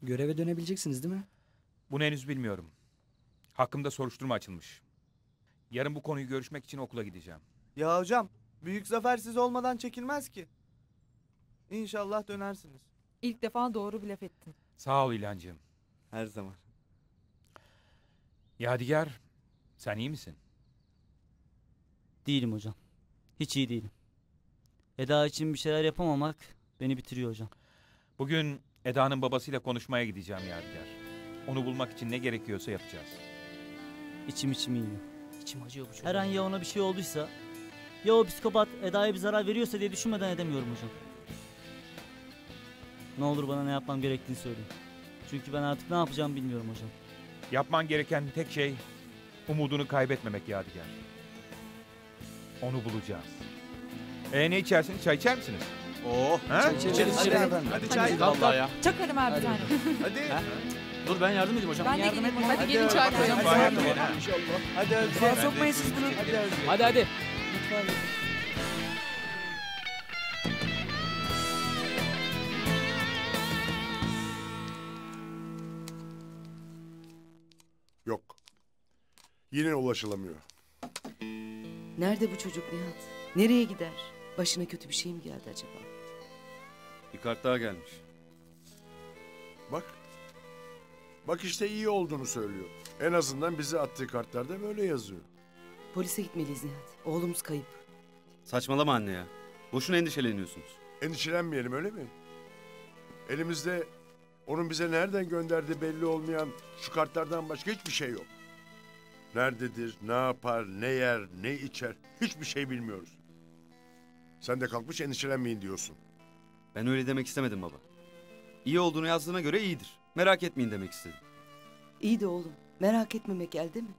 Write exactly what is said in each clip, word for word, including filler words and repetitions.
Göreve dönebileceksiniz değil mi? Bunu henüz bilmiyorum. Hakkımda soruşturma açılmış. Yarın bu konuyu görüşmek için okula gideceğim. Ya hocam, büyük zafer siz olmadan çekilmez ki. İnşallah dönersiniz. İlk defa doğru bir laf ettin. Sağ ol İlhancığım. Her zaman. Yadigar, sen iyi misin? Değilim hocam. Hiç iyi değilim. Eda için bir şeyler yapamamak beni bitiriyor hocam. Bugün Eda'nın babasıyla konuşmaya gideceğim Yadigar. Onu bulmak için ne gerekiyorsa yapacağız. İçim içim yiyor. İçim acıyor bu çocuğun. Her an ya ona bir şey olduysa, ya o psikopat Eda'ya bir zarar veriyorsa diye düşünmeden edemiyorum hocam. Ne olur bana ne yapmam gerektiğini söyleyin. Çünkü ben artık ne yapacağımı bilmiyorum hocam. Yapman gereken tek şey umudunu kaybetmemek Yadigar. Onu bulacağız. E ne içersiniz? Çay içer misiniz? Oo. Ha? İçeriz, Hadi, içeriz efendim. hadi çay. Vallahi ya. Çakarım abi bir tane. Hadi. Dur ben yardım edeyim hocam. Ben de Yardım geleyim. etme. Hadi gelin çay Hadi, koyalım. hadi, Yardım hadi. edin, ha. Hadi Özge. Mutfağa sokmayın siz bunu. Hadi Özge. Hadi hadi. Lütfen. Yok. Yine ulaşılamıyor. Nerede bu çocuk Nihat? Nereye gider? Başına kötü bir şey mi geldi acaba? Bir kart daha gelmiş. Bak. Bak işte iyi olduğunu söylüyor. En azından bize attığı kartlarda böyle yazıyor. Polise gitmeliyiz Nihat. Oğlumuz kayıp. Saçmalama anne ya. Boşuna endişeleniyorsunuz. Endişelenmeyelim öyle mi? Elimizde onun bize nereden gönderdiği belli olmayan şu kartlardan başka hiçbir şey yok. Nerededir, ne yapar, ne yer, ne içer hiçbir şey bilmiyoruz. Sen de kalkmış endişelenmeyin diyorsun. Ben öyle demek istemedim baba. İyi olduğunu yazdığına göre iyidir. Merak etmeyin demek istedim. İyi de oğlum. Merak etmemek elde mi?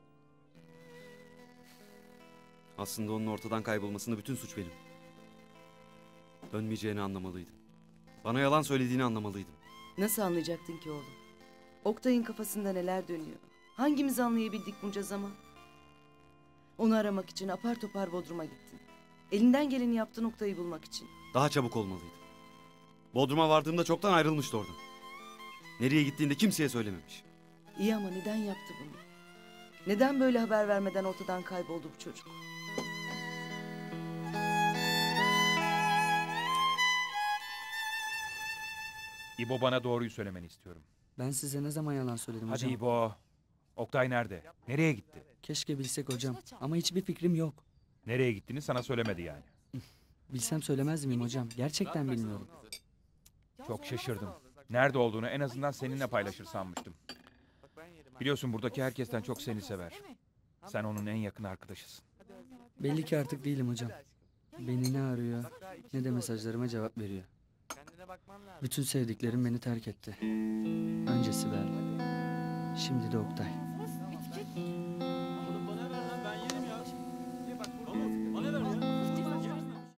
Aslında onun ortadan kaybolmasında bütün suç benim. Dönmeyeceğini anlamalıydım. Bana yalan söylediğini anlamalıydım. Nasıl anlayacaktın ki oğlum? Oktay'ın kafasında neler dönüyor? Hangimiz anlayabildik bunca zaman? Onu aramak için apar topar Bodrum'a gittin. Elinden geleni yaptın Oktay'ı bulmak için. Daha çabuk olmalıydım. Bodrum'a vardığımda çoktan ayrılmıştı oradan. Nereye gittiğinde kimseye söylememiş. İyi ama neden yaptı bunu? Neden böyle haber vermeden ortadan kayboldu bu çocuk? İbo bana doğruyu söylemeni istiyorum. Ben size ne zaman yalan söyledim Hadi hocam? İbo. Oktay nerede? Nereye gitti? Keşke bilsek hocam. Ama hiçbir fikrim yok. Nereye gittiğini sana söylemedi yani. Bilsem söylemez miyim hocam? Gerçekten bilmiyorum. Çok şaşırdım. Nerede olduğunu en azından seninle paylaşır sanmıştım. Biliyorsun buradaki herkesten çok seni sever. Sen onun en yakın arkadaşısın. Belli ki artık değilim hocam. Beni ne arıyor ne de mesajlarıma cevap veriyor. Bütün sevdiklerim beni terk etti. Önce Sibel, şimdi de Oktay.